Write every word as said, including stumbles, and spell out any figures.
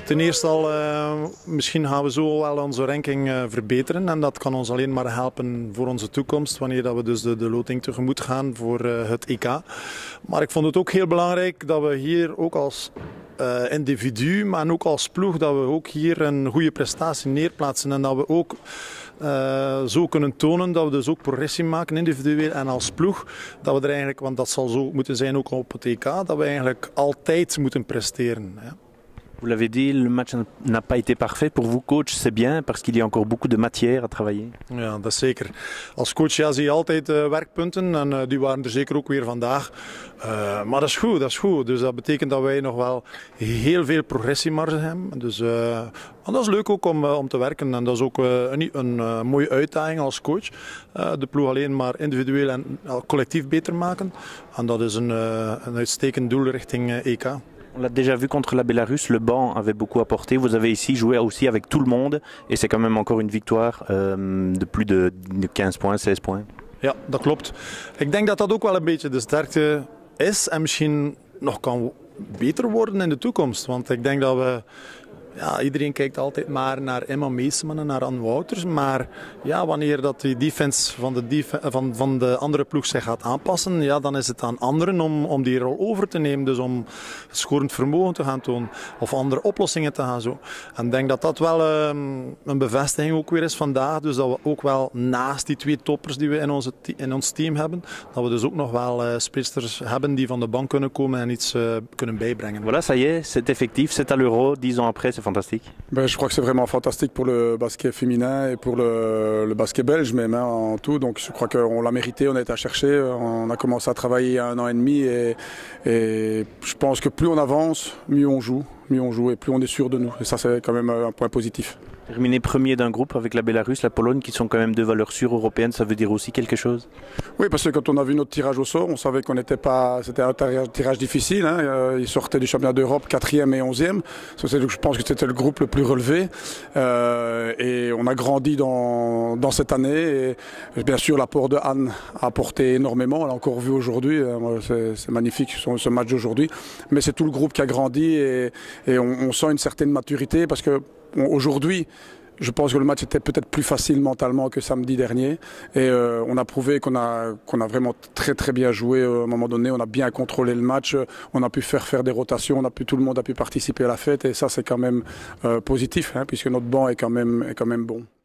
ten eerste al, uh, misschien gaan we zo wel onze ranking uh, verbeteren en dat kan ons alleen maar helpen voor onze toekomst, wanneer dat we dus de, de loting tegemoet gaan voor uh, het E K. Maar ik vond het ook heel belangrijk dat we hier ook als uh, individu, maar ook als ploeg, dat we ook hier een goede prestatie neerplaatsen en dat we ook Uh, zo kunnen tonen dat we dus ook progressie maken individueel en als ploeg. Dat we er eigenlijk, want dat zal zo moeten zijn ook op het E K, dat we eigenlijk altijd moeten presteren. Ja. Vous l'avez dit, le match n'a pas été parfait. Pour vous, coach, c'est bien parce qu'il y a encore beaucoup de matière à travailler. Ja, dat is zeker. Als coach ja, zie je altijd uh, werkpunten en uh, die waren er zeker ook weer vandaag. Uh, maar dat is goed, dat is goed. Dus dat betekent dat wij nog wel heel veel progressiemarge hebben. Dus, uh, dat is leuk ook om, uh, om te werken en dat is ook uh, een, een uh, mooie uitdaging als coach. Uh, de ploeg alleen maar individueel en uh, collectief beter maken. En dat is een, uh, een uitstekend doel richting uh, E K. On l'a déjà vu contre la Bélarus, le banc avait beaucoup apporté. Vous avez ici joué aussi avec tout le monde et c'est quand même encore une victoire euh, de plus de quinze points, zestien points. Ja, dat klopt. Ik denk dat dat ook wel een beetje de sterkte is en misschien nog kan beter worden in de toekomst. Want ik denk dat we... Ja, iedereen kijkt altijd maar naar Emma Meesman en naar Anne Wouters. Maar ja, wanneer dat die defense van de, def van, van de andere ploeg zich gaat aanpassen, ja, dan is het aan anderen om, om die rol over te nemen. Dus om scorend vermogen te gaan tonen of andere oplossingen te gaan zo. En ik denk dat dat wel um, een bevestiging ook weer is vandaag. Dus dat we ook wel naast die twee toppers die we in, onze in ons team hebben, dat we dus ook nog wel uh, speelsters hebben die van de bank kunnen komen en iets uh, kunnen bijbrengen. Voilà, ça y est, c'est effectif, c'est à l'Euro, dix ans après, c'est fantastique. Ben, je crois que c'est vraiment fantastique pour le basket féminin et pour le, le basket belge même hein, en tout. Donc je crois qu'on l'a mérité, on a été à chercher, on a commencé à travailler il y a un an et demi et, et je pense que plus on avance, mieux on joue, mieux on joue et plus on est sûr de nous. Et ça c'est quand même un point positif. Terminer premier d'un groupe avec la Bélarus, la Pologne, qui sont quand même deux valeurs sûres européennes, ça veut dire aussi quelque chose? Oui, parce que quand on a vu notre tirage au sort, on savait qu'on n'était pas, c'était un tirage difficile. Hein. Ils sortaient du championnat d'Europe quatrième et onzième. Je pense que c'était le groupe le plus relevé. Euh, et on a grandi dans, dans cette année. Et bien sûr, l'apport de Anne a apporté énormément. On l'a encore vu aujourd'hui. C'est magnifique ce match d'aujourd'hui. Mais c'est tout le groupe qui a grandi et, et on, on sent une certaine maturité parce que aujourd'hui, je pense que le match était peut-être plus facile mentalement que samedi dernier et euh, on a prouvé qu'on a, qu'on a vraiment très très bien joué à un moment donné, on a bien contrôlé le match, on a pu faire faire des rotations, on a pu, tout le monde a pu participer à la fête et ça c'est quand même euh, positif hein, puisque notre banc est quand même, est quand même bon.